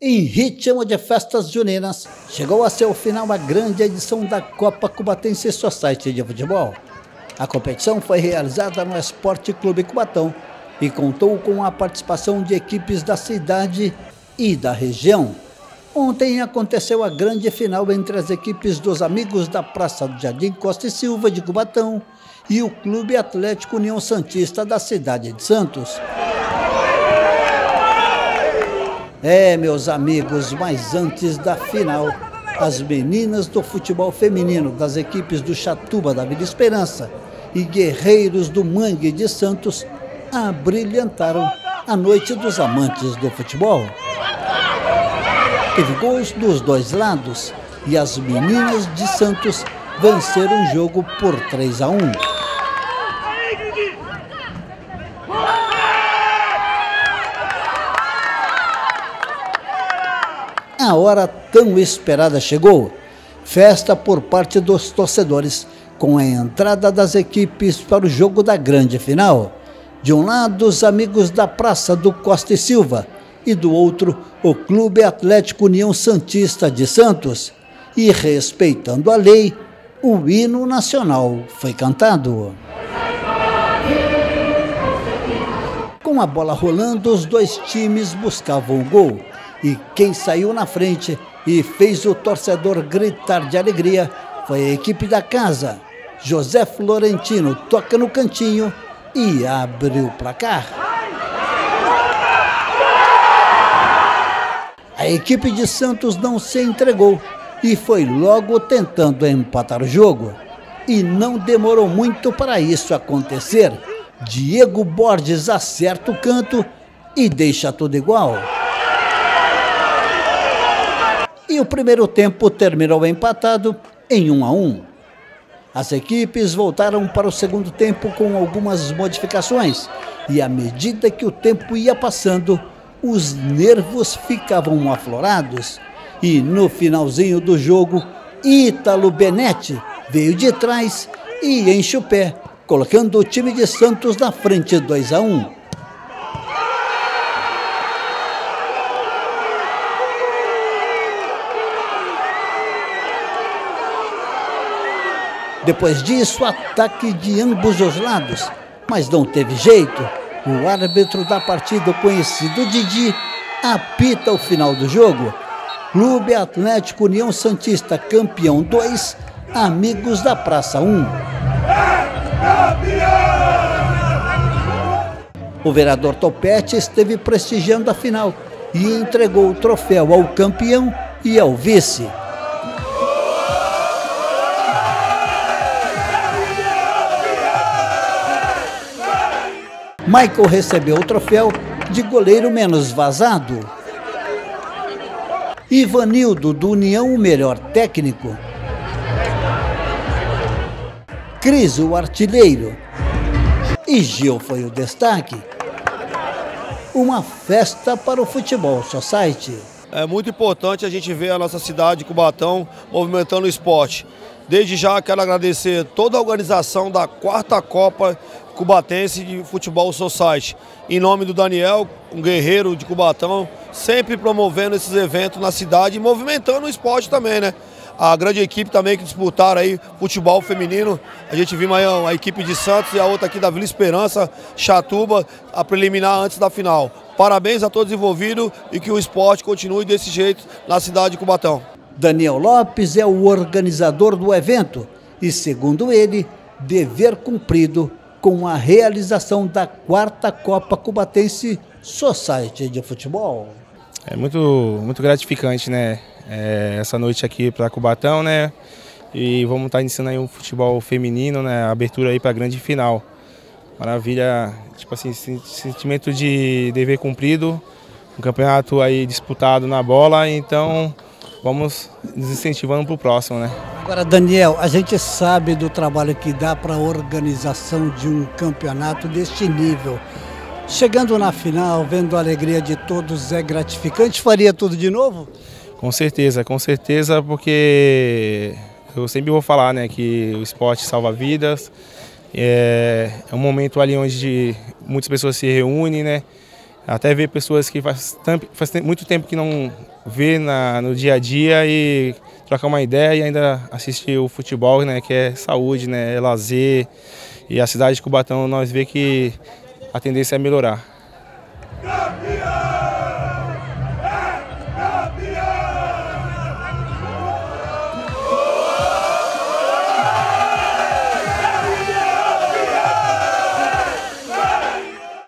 Em ritmo de festas juninas, chegou a seu final a grande edição da Copa Cubatense Society de Futebol. A competição foi realizada no Esporte Clube Cubatão e contou com a participação de equipes da cidade e da região. Ontem aconteceu a grande final entre as equipes dos Amigos da Praça do Jardim Costa e Silva de Cubatão e o Clube Atlético União Santista da cidade de Santos. Meus amigos, mas antes da final, as meninas do futebol feminino das equipes do Chatuba da Vila Esperança e Guerreiros do Mangue de Santos abrilhantaram a noite dos amantes do futebol. Teve gols dos dois lados e as meninas de Santos venceram o jogo por 3-1. A hora tão esperada chegou. Festa por parte dos torcedores, com a entrada das equipes para o jogo da grande final. De um lado, os Amigos da Praça do Costa e Silva, e do outro, o Clube Atlético União Santista de Santos. E, respeitando a lei, o hino nacional foi cantado. Com a bola rolando, os dois times buscavam o gol. E quem saiu na frente e fez o torcedor gritar de alegria foi a equipe da casa. José Florentino toca no cantinho e abre o placar. A equipe de Santos não se entregou e foi logo tentando empatar o jogo. E não demorou muito para isso acontecer. Diego Borges acerta o canto e deixa tudo igual. E o primeiro tempo terminou empatado em 1-1. As equipes voltaram para o segundo tempo com algumas modificações. E à medida que o tempo ia passando, os nervos ficavam aflorados. E no finalzinho do jogo, Ítalo Benetti veio de trás e enche o pé, colocando o time de Santos na frente 2-1. Depois disso, ataque de ambos os lados, mas não teve jeito. O árbitro da partida, conhecido Didi, apita o final do jogo. Clube Atlético União Santista, campeão 2, Amigos da Praça 1. O vereador Topete esteve prestigiando a final e entregou o troféu ao campeão e ao vice. Michael recebeu o troféu de goleiro menos vazado. Ivanildo, do União, o melhor técnico. Cris, o artilheiro. E Gil foi o destaque. Uma festa para o Futebol Society. É muito importante a gente ver a nossa cidade, Cubatão, movimentando o esporte. Desde já quero agradecer toda a organização da 4ª Copa Cubatense de Futebol Society. Em nome do Daniel, um guerreiro de Cubatão, sempre promovendo esses eventos na cidade e movimentando o esporte também, né? A grande equipe também que disputaram aí futebol feminino. A gente viu aí a equipe de Santos e a outra aqui da Vila Esperança, Chatuba, a preliminar antes da final. Parabéns a todos envolvidos e que o esporte continue desse jeito na cidade de Cubatão. Daniel Lopes é o organizador do evento e, segundo ele, dever cumprido com a realização da 4ª Copa Cubatense Society de Futebol. É muito gratificante, né? Essa noite aqui para Cubatão, né? E vamos estar iniciando aí um futebol feminino, né? A abertura aí para a grande final. Maravilha, tipo assim, sentimento de dever cumprido, um campeonato aí disputado na bola, então vamos nos incentivando para o próximo, né? Agora, Daniel, a gente sabe do trabalho que dá para a organização de um campeonato deste nível. Chegando na final, vendo a alegria de todos, é gratificante? Faria tudo de novo? Com certeza, porque eu sempre vou falar, né, que o esporte salva vidas. É um momento ali onde muitas pessoas se reúnem, né? Até ver pessoas que faz muito tempo que não ver no dia a dia e trocar uma ideia e ainda assistir o futebol, né, que é saúde, né, é lazer. E a cidade de Cubatão nós vemos que a tendência é melhorar.